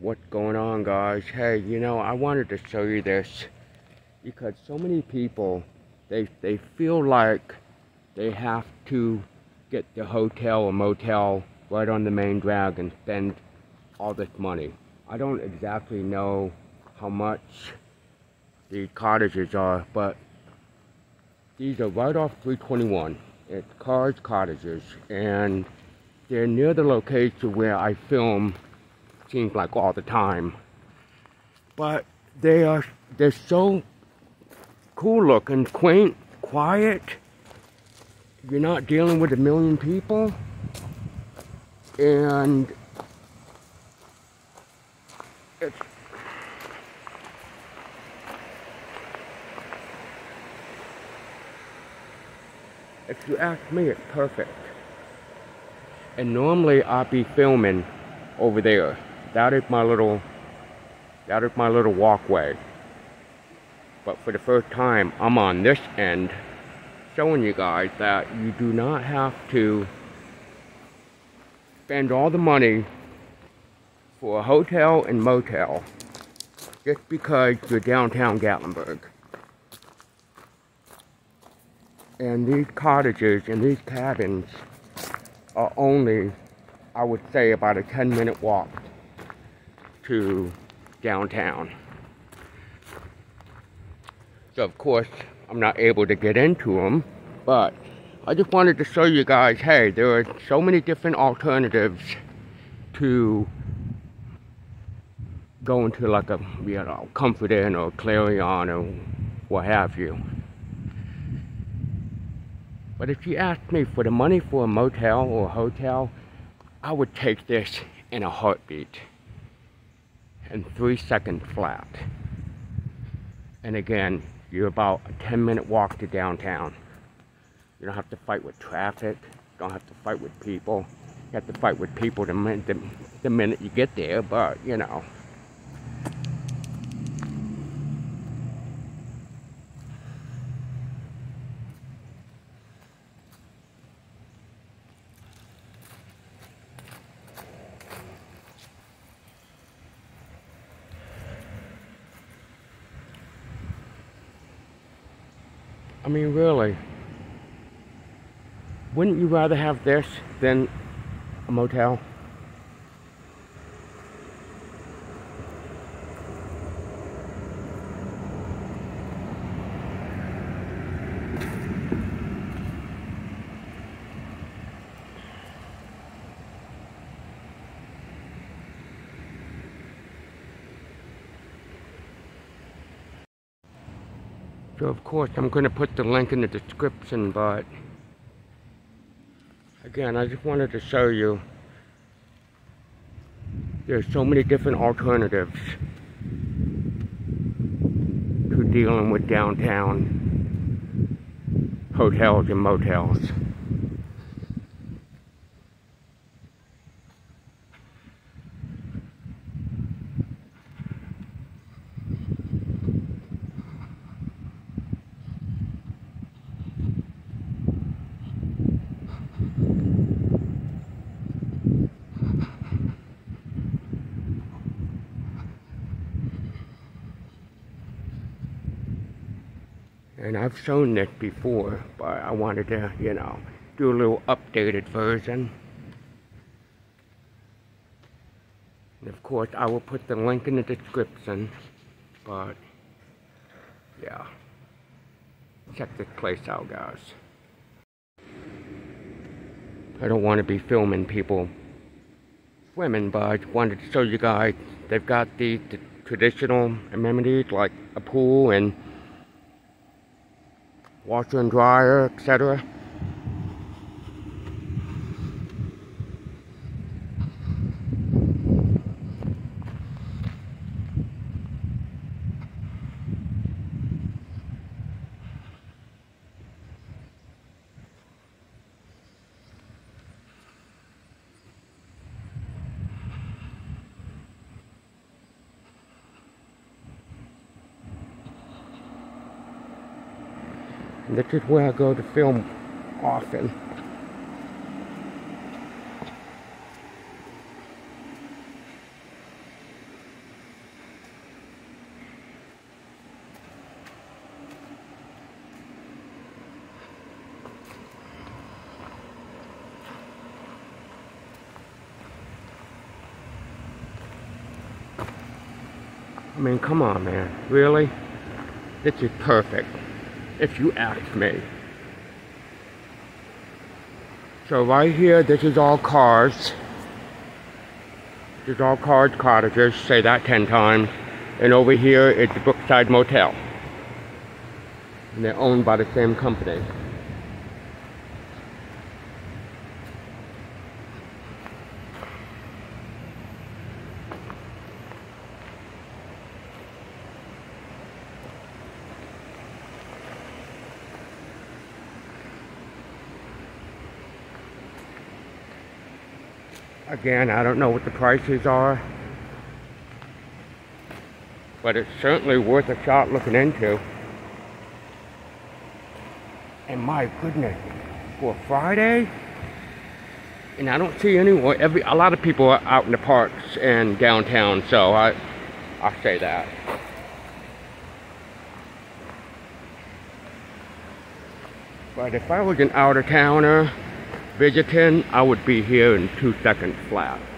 What's going on, guys? Hey, I wanted to show you this because so many people, they feel like they have to get the hotel or motel right on the main drag and spend all this money. I don't exactly know how much the cottages are, but these are right off 321. It's Cottages, and they're near the location where I film, seems like all the time. But they're so cool looking, quaint, quiet. You're not dealing with a million people, and if you ask me, it's perfect. And normally I'd be filming over there. That is my little walkway. But for the first time, I'm on this end, showing you guys that you do not have to spend all the money for a hotel and motel just because you're downtown Gatlinburg. And these cottages and these cabins are only, I would say, about a 10-minute walk to downtown. So of course, I'm not able to get into them, but I just wanted to show you guys, hey, there are so many different alternatives to going to like a, Comfort Inn or Clarion or what have you. But if you ask me for the money for a motel or a hotel, I would take this in a heartbeat, in 3 seconds flat. And again, you're about a 10-minute walk to downtown. You don't have to fight with traffic, you don't have to fight with people. You have to fight with people the minute you get there, but I mean, really, wouldn't you rather have this than a motel? So of course I'm going to put the link in the description, but again, I just wanted to show you there's so many different alternatives to dealing with downtown hotels and motels. And I've shown this before, but I wanted to, do a little updated version. And of course, I will put the link in the description, but yeah, check this place out, guys. I don't want to be filming people swimming, but I wanted to show you guys, they've got the traditional amenities like a pool and washer and dryer, etc. And this is where I go to film often. mean, come on, man. Really? This is perfect, if you ask me. So right here, this is all cars. This is all cars, cottages. Say that 10 times. And over here, it's the Brookside Motel. And they're owned by the same company. Again, I don't know what the prices are, but it's certainly worth a shot looking into. And my goodness, for Friday, and I don't see anyone. A lot of people are out in the parks and downtown, so I say that. But if I was an out-of-towner visiting, I would be here in 2 seconds flat.